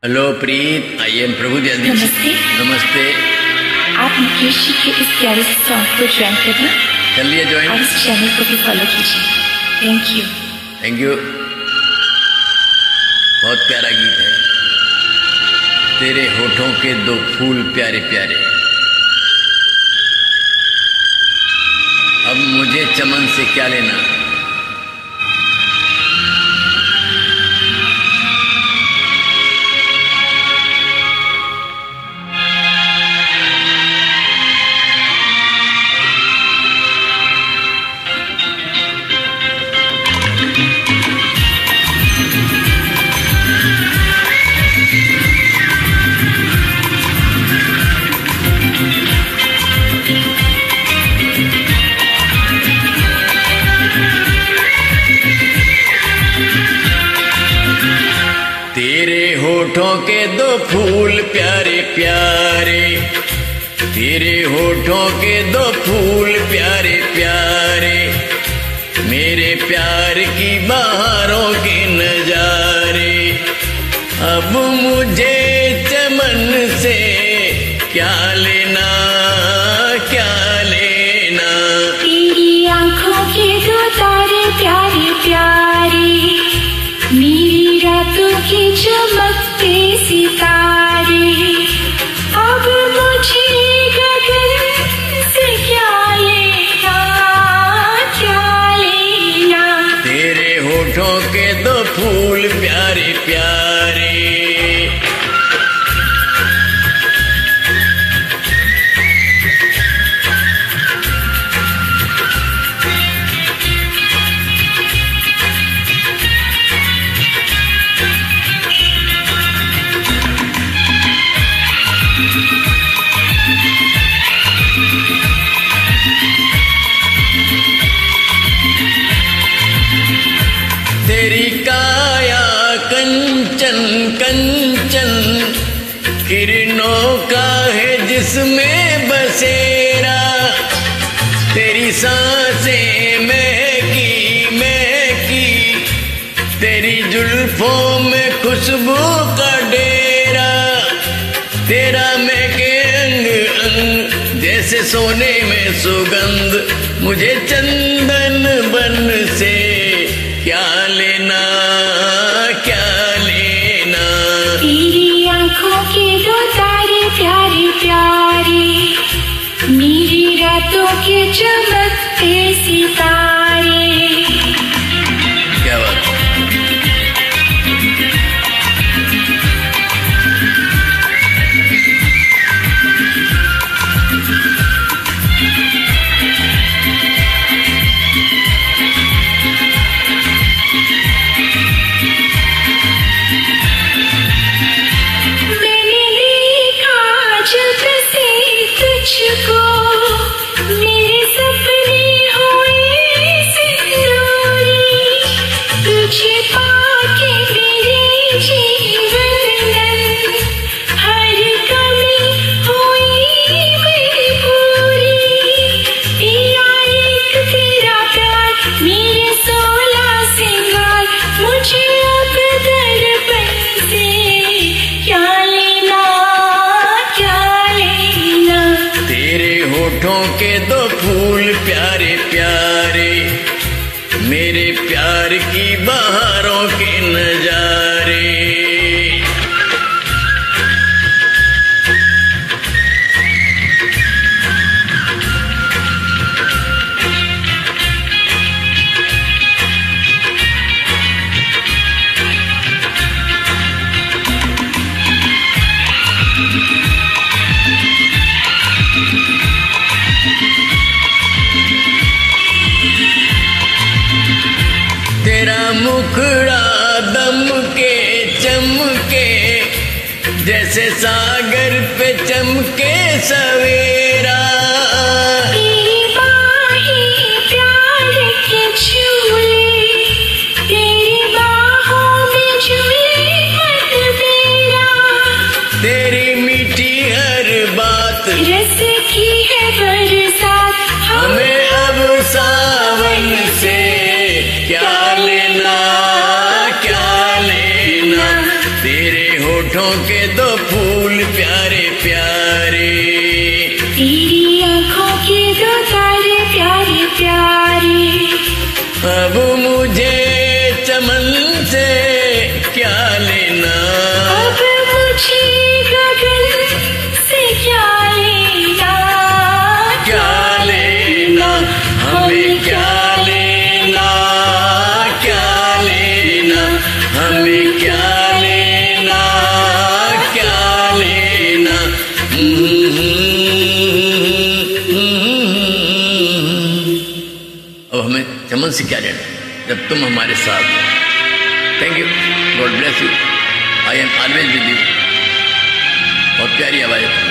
Hello Preet, I am प्रभु जल्दी। नमस्ते। नमस्ते। आप मुकेश जी के इस प्यारे से सॉन्ग को ज्वाइन करना कर लिया ज्वाइन। और इस चैनल को भी फॉलो कीजिए। Thank you. Thank you. बहुत प्यारा गीत है। तेरे होठों के दो फूल प्यारे प्यारे, अब मुझे चमन से क्या लेना। तेरे होठों के दो फूल प्यारे प्यारे, तेरे होठों के दो फूल प्यारे प्यारे, मेरे प्यार की बहारों के नजारे, अब मुझे चमन से क्या लेना क्या लेना। तेरी आंखों के दो तारे प्यारे प्यारे, मेरी रातों के चमकते सितारे, अब मुझे गगन से क्या लेना क्या लेना। तेरे होठों के दो फूल प्यारे प्यारे। तेरी काया कंचन कंचन, किरणों का है जिसमें बसेरा, तेरी सांसें महकी महकी, तेरी जुल्फों में खुशबू का डेरा, तेरा महके अंग अंग जैसे सोने में सुगंध, मुझे चंदन बन से क्या लेना क्या लेना। तेरी आंखों के दो तारे प्यारे प्यारे, मेरी रातों के चमकते सितारे। क्या बात। मेरे सपने हुए सिंदूरी, तुझे पाके मेरे जीवन हर कमी हुई मेरी पूरी। तेरा एक तेरा प्यार मेरे 16 सिंगार, मुझे अब दर्पण से क्या लेना क्या लेना। तेरे होठों के दो फूल प्यारे प्यारे, मेरे प्यार की बहारों के नजारे। तेरा मुखड़ा दम के चमके, जैसे सागर पे चमके सवेरा, तेरी बाहें प्यार के झूले, तेरी बाहों में झूले मेरा, तेरी मीठी हर बात रस की है बरसात, हमें अब सावन से क्या लेना क्या लेना। तेरे होठों के दो फूल प्यारे प्यारे, तेरी आंखों के दो तारे प्यारे प्यारे। अब मुझे चमन से क्या लेना, अब मुझे गगन से क्या लेना, क्या लेना, हमें क्या लेना, क्या लेना, हमें क्या लेना, क्या लेना। अब हमें चमन से क्या लेना जब तुम हमारे साथ हो। Thank you, God bless you, I am always with you. बहुत प्यारी आवाज है।